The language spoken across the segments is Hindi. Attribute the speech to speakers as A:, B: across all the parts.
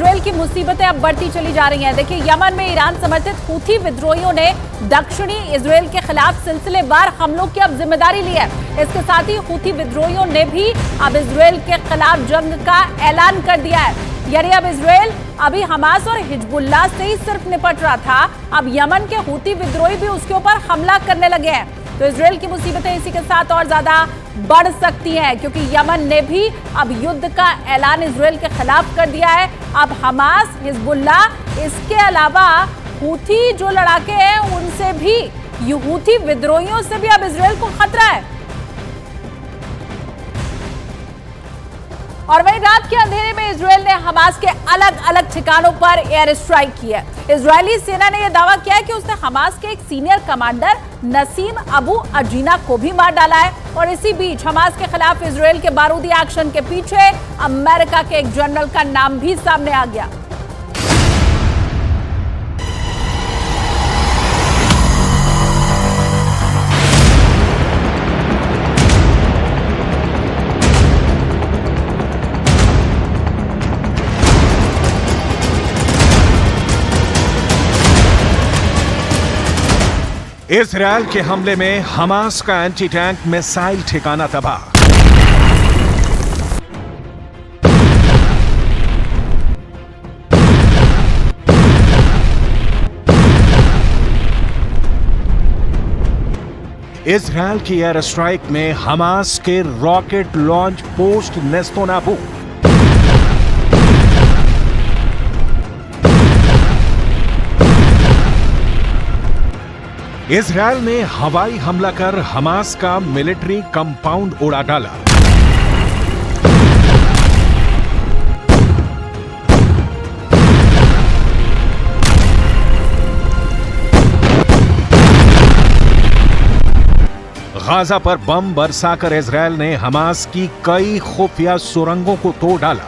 A: इजराइल की मुसीबतें अब बढ़ती चली जा रही हैं। देखिए, यमन में ईरान समर्थित हूथी विद्रोहियों ने दक्षिणी इजराइल के खिलाफ सिलसिलेवार हमलों की अब जिम्मेदारी ली है। इसके साथ ही हूथी विद्रोहियों ने भी अब इजराइल के खिलाफ जंग का ऐलान कर दिया है। यानी अब इजराइल अभी हमास और हिजबुल्लाह से ही सिर्फ निपट रहा था, अब यमन के हूथी विद्रोही भी उसके ऊपर हमला करने लगे हैं। तो इजराइल की मुसीबतें इसी के साथ और ज्यादा बढ़ सकती हैं, क्योंकि यमन ने भी अब युद्ध का ऐलान इजराइल के खिलाफ कर दिया है। अब हमास, हिजबुल्लाह, इसके अलावा हूथी जो लड़ाके हैं उनसे भी, हूथी विद्रोहियों से भी अब इजराइल को खतरा है। और वहीं रात के अंधेरे में इजराइल ने हमास के अलग अलग ठिकानों पर एयर स्ट्राइक की है। इजरायली सेना ने यह दावा किया है कि उसने हमास के एक senior commander Nasim Abu Ajina को भी मार डाला है। और इसी बीच हमास के खिलाफ इजराइल के बारूदी एक्शन के पीछे अमेरिका के एक जनरल का नाम भी सामने आ गया।
B: इजरायल के हमले में हमास का एंटी टैंक मिसाइल ठिकाना तबाह। इजरायल की एयर स्ट्राइक में हमास के रॉकेट लॉन्च पोस्ट नेस्तोनाबू। इजरायल ने हवाई हमला कर हमास का मिलिट्री कंपाउंड उड़ा डाला। गाजा पर बम बरसाकर इजरायल ने हमास की कई खुफिया सुरंगों को तोड़ डाला।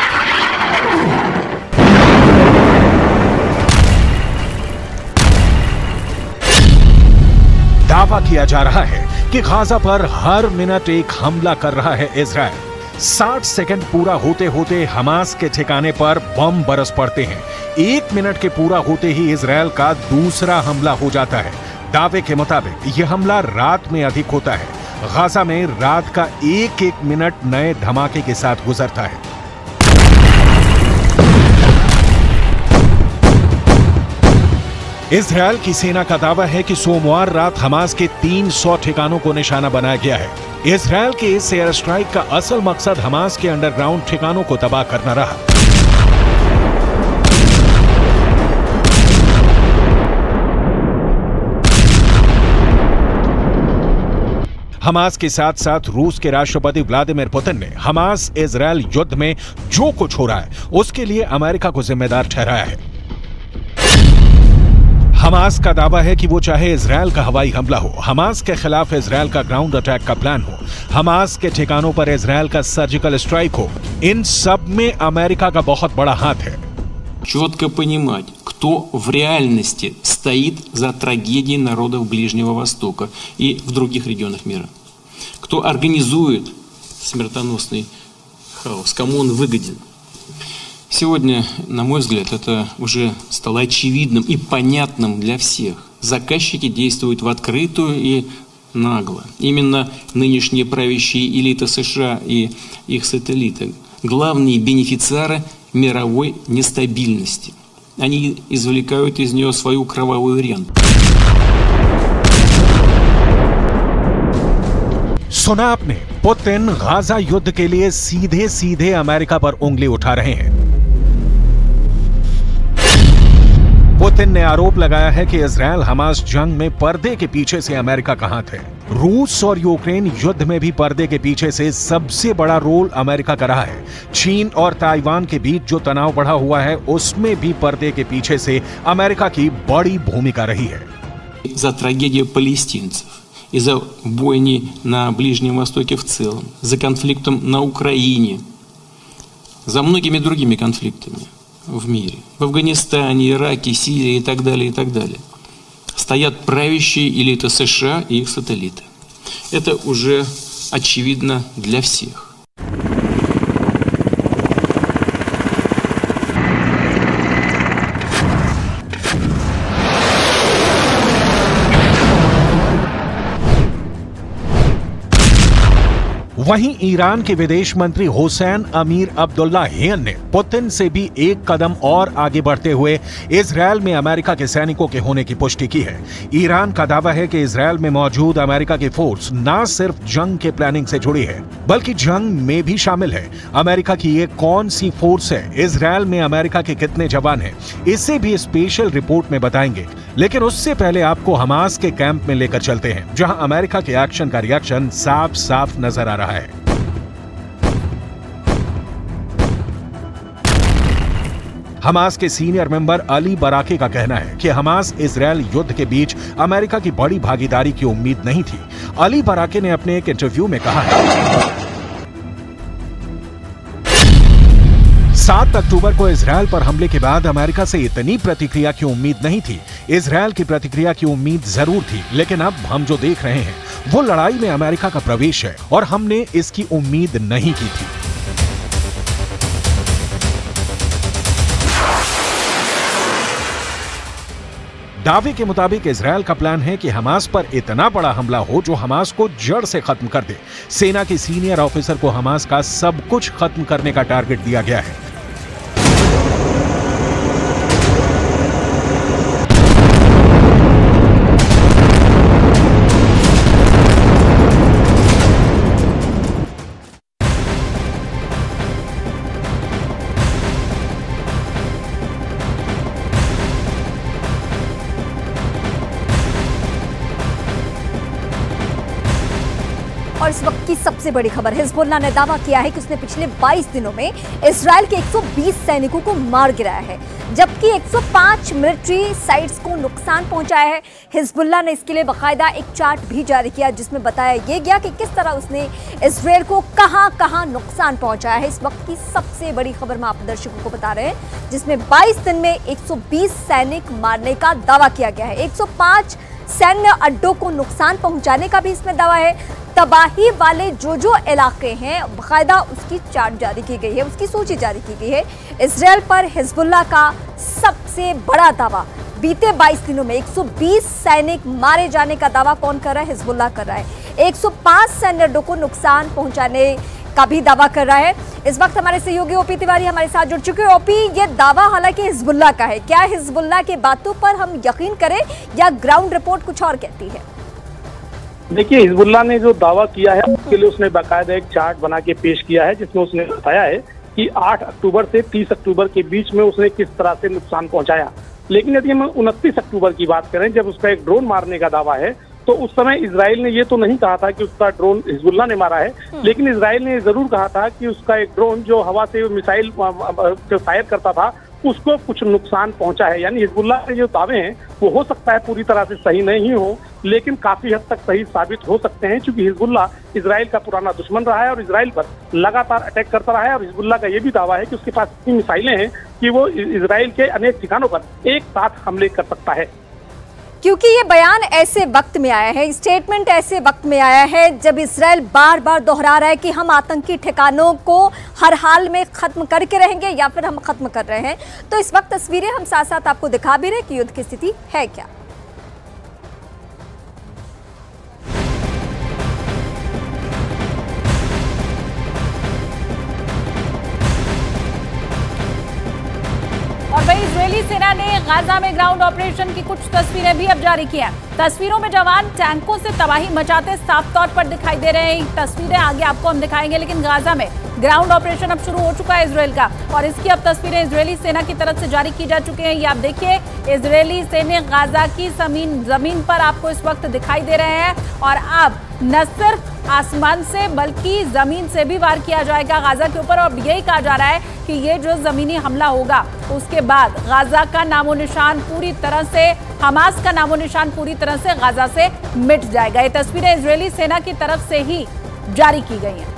B: दावा किया जा रहा है कि गाजा पर हर मिनट एक हमला कर रहा है इजरायल। 60 सेकंड पूरा होते होते हमास के ठिकाने पर बम बरस पड़ते हैं। 1 मिनट के पूरा होते ही इजरायल का दूसरा हमला हो जाता है। दावे के मुताबिक यह हमला रात में अधिक होता है। गाजा में रात का एक एक मिनट नए धमाके के साथ गुजरता है। इजरायल की सेना का दावा है कि सोमवार रात हमास के 300 ठिकानों को निशाना बनाया गया है। इजरायल के इस एयर स्ट्राइक का असल मकसद हमास के अंडरग्राउंड ठिकानों को तबाह करना रहा। हमास के साथ साथ रूस के राष्ट्रपति व्लादिमीर पुतिन ने हमास इजरायल युद्ध में जो कुछ हो रहा है उसके लिए अमेरिका को जिम्मेदार ठहराया है। हमास का दावा है कि वो चाहे इजरायल का हवाई हमला हो, हमास के खिलाफ इजरायल का ग्राउंड अटैक का प्लान हो, हमास के ठिकानों पर इजरायल का सर्जिकल स्ट्राइक हो, इन सब में अमेरिका का बहुत बड़ा हाथ है।
C: Четко понимать, кто в реальности стоит за трагедией народов Ближнего Востока и в других регионах мира. Кто организует смертоносный хаос, кому он выгоден. Сегодня, на мой взгляд, это уже стало очевидным и понятным для всех. Заказчики действуют в открытую и нагло. Именно нынешние правящие элиты США и их сателлиты – главные бенефициары мировой нестабильности. Они извлекают из нее свою кровавую ренту.
B: सुना आपने, पुतिन गाजा युद्ध के लिए सीधे सीधे अमेरिका पर उंगली उठा रहे हैं। पुतिन ने आरोप लगाया है कि इजरायल हमास जंग में पर्दे के पीछे से अमेरिका का हाथ है। रूस और यूक्रेन युद्ध में भी पर्दे के पीछे से सबसे बड़ा रोल अमेरिका का रहा है। चीन और ताइवान के बीच जो तनाव बढ़ा हुआ है उसमें भी पर्दे के पीछे से अमेरिका की बड़ी भूमिका रही है।
C: За трагедию палестинцев, из-за бойни на Ближнем Востоке в целом, за конфликтом на Украине, за многими другими конфликтами в мире, в Афганистане, Ираке, Сирии и так далее, стоят правящие элиты США и их сателлиты. Это уже очевидно для всех.
B: वहीं ईरान के विदेश मंत्री हुसैन अमीर अब्दुल्लाहियन ने पुतिन से भी एक कदम और आगे बढ़ते हुए इजरायल में अमेरिका के सैनिकों के होने की पुष्टि की है। ईरान का दावा है कि इजरायल में मौजूद अमेरिका की फोर्स न सिर्फ जंग के प्लानिंग से जुड़ी है बल्कि जंग में भी शामिल है। अमेरिका की ये कौन सी फोर्स है, इजरायल में अमेरिका के कितने जवान हैं, इसे भी स्पेशल रिपोर्ट में बताएंगे। लेकिन उससे पहले आपको हमास के कैंप में लेकर चलते हैं, जहां अमेरिका के एक्शन का रिएक्शन साफ साफ नजर आ रहा है। हमास के सीनियर मेंबर अली बराके का कहना है कि हमास इजरायल युद्ध के बीच अमेरिका की बड़ी भागीदारी की उम्मीद नहीं थी। अली बराके ने अपने एक इंटरव्यू में कहा है 7 अक्टूबर को इजरायल पर हमले के बाद अमेरिका से इतनी प्रतिक्रिया की उम्मीद नहीं थी। इजरायल की प्रतिक्रिया की उम्मीद जरूर थी, लेकिन अब हम जो देख रहे हैं वो लड़ाई में अमेरिका का प्रवेश है और हमने इसकी उम्मीद नहीं की थी। दावे के मुताबिक इजरायल का प्लान है कि हमास पर इतना बड़ा हमला हो जो हमास को जड़ से खत्म कर दे। सेना के सीनियर ऑफिसर को हमास का सब कुछ खत्म करने का टारगेट दिया गया है।
D: और इस वक्त की सबसे बड़ी खबर, हिजबुल्लाह ने दावा किया है कि उसने पिछले 22 दिनों में इजरायल के 120 सैनिकों को मार गिराया है, जबकि 105 मिलिट्री साइट्स को नुकसान पहुंचाया है। हिजबुल्लाह ने इसके लिए बाकायदा एक चार्ट भी जारी किया जिसमें बताया यह गया कि किस तरह उसने इजरायल को कहां-कहां नुकसान पहुंचाया है। इस वक्त की सबसे बड़ी खबर मैं आप दर्शकों को बता रहे हैं, जिसमें 22 दिन में 120 सैनिक मारने का दावा किया गया है। 105 सैन्य अड्डों को नुकसान पहुंचाने का भी इसमें दावा है। तबाही वाले जो इलाके हैं बाकायदा उसकी चार्ट जारी की गई है, उसकी सूची जारी की गई है। इजरायल पर हिजबुल्लाह का सबसे बड़ा दावा, बीते 22 दिनों में 120 सैनिक मारे जाने का दावा कौन कर रहा है? हिजबुल्लाह कर रहा है। 105 सैन्य अड्डों को नुकसान पहुंचाने का भी दावा कर रहा है। इस वक्त हमारे सहयोगी ओपी तिवारी हमारे साथ जुड़ चुके हैं। ओपी, ये दावा हालांकि हिजबुल्लाह का है, क्या हिजबुल्लाह की बातों पर हम यकीन करें या ग्राउंड रिपोर्ट कुछ और कहती है?
E: देखिए, हिजबुल्लाह ने जो दावा किया है उसके लिए उसने बाकायदा एक चार्ट बना के पेश किया है, जिसमें उसने बताया है कि 8 अक्टूबर से 30 अक्टूबर के बीच में उसने किस तरह से नुकसान पहुंचाया। लेकिन यदि हम 29 अक्टूबर की बात करें, जब उसका एक ड्रोन मारने का दावा है, तो उस समय इजराइल ने ये तो नहीं कहा था कि उसका ड्रोन हिजबुल्लाह ने मारा है, लेकिन इजराइल ने जरूर कहा था कि उसका एक ड्रोन जो हवा से मिसाइल फायर करता था उसको कुछ नुकसान पहुंचा है। यानी हिजबुल्लाह के जो दावे हैं वो हो सकता है पूरी तरह से सही नहीं हो, लेकिन काफी हद तक सही साबित हो सकते हैं, क्योंकि हिजबुल्लाह इजराइल का पुराना दुश्मन रहा है और इजराइल पर लगातार अटैक करता रहा है। और हिजबुल्लाह का ये भी दावा है कि उसके पास इतनी मिसाइलें हैं कि वो इजराइल के अनेक ठिकानों पर एक साथ हमले कर सकता है।
D: क्योंकि ये बयान ऐसे वक्त में आया है, स्टेटमेंट ऐसे वक्त में आया है जब इजराइल बार बार दोहरा रहा है कि हम आतंकी ठिकानों को हर हाल में खत्म करके रहेंगे या फिर हम खत्म कर रहे हैं। तो इस वक्त तस्वीरें हम साथ साथ आपको दिखा भी रहे कि युद्ध की स्थिति है क्या।
A: और वही इजरायली सेना ने गाजा में ग्राउंड ऑपरेशन की कुछ तस्वीरें भी अब जारी की हैं। तस्वीरों में जवान टैंकों से तबाही मचाते साफ तौर पर दिखाई दे रहे हैं। तस्वीरें आगे आपको हम दिखाएंगे, लेकिन गाजा में ग्राउंड ऑपरेशन अब शुरू हो चुका है इजरायल का, और इसकी अब तस्वीरें इजरायली सेना की तरफ से जारी की जा चुकी हैं। ये आप देखिए, इजरायली सेना गाजा की जमीन पर आपको इस वक्त दिखाई दे रहे हैं, और अब न सिर्फ आसमान से बल्कि जमीन से भी वार किया जाएगा गाजा के ऊपर। और यही कहा जा रहा है कि ये जो जमीनी हमला होगा उसके बाद गाजा का नामो निशान पूरी तरह से, हमास का नामो निशान पूरी तरह से गाजा से मिट जाएगा। ये तस्वीरें इजरायली सेना की तरफ से ही जारी की गई हैं।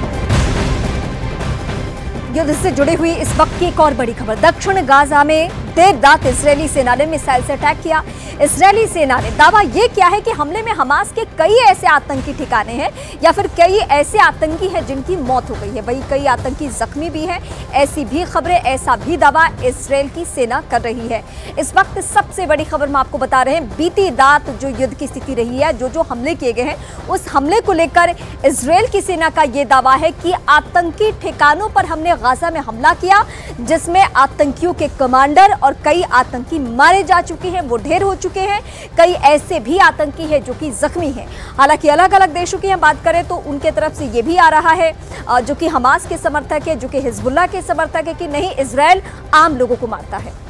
D: युद्ध से जुड़ी हुई इस वक्त की एक और बड़ी खबर, दक्षिण गाजा में देर रात इजरायली सेना ने मिसाइल से अटैक किया। इजरायली सेना ने दावा यह किया है कि हमले में हमास के कई ऐसे आतंकी ठिकाने हैं या फिर कई ऐसे आतंकी हैं जिनकी मौत हो गई है, वही कई आतंकी जख्मी भी हैं। ऐसी भी खबरें, ऐसा भी दावा इजरायल की सेना कर रही है। इस वक्त सबसे बड़ी खबर हम आपको बता रहे हैं, बीती रात जो युद्ध की स्थिति रही है, जो हमले किए गए हैं, उस हमले को लेकर इजरायल की सेना का यह दावा है कि आतंकी ठिकानों पर हमने गाजा में हमला किया, जिसमें आतंकियों के कमांडर और कई आतंकी मारे जा चुके हैं, वो ढेर हो चुके हैं। कई ऐसे भी आतंकी हैं जो कि जख्मी हैं। हालांकि अलग अलग देशों की हम बात करें तो उनके तरफ से ये भी आ रहा है, जो कि हमास के समर्थक है, जो कि हिजबुल्लाह के समर्थक है, कि नहीं, इजरायल आम लोगों को मारता है।